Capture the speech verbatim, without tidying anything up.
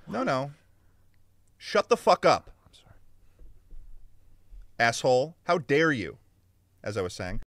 No, no. Shut the fuck up. I'm sorry. Asshole. How dare you? As I was saying.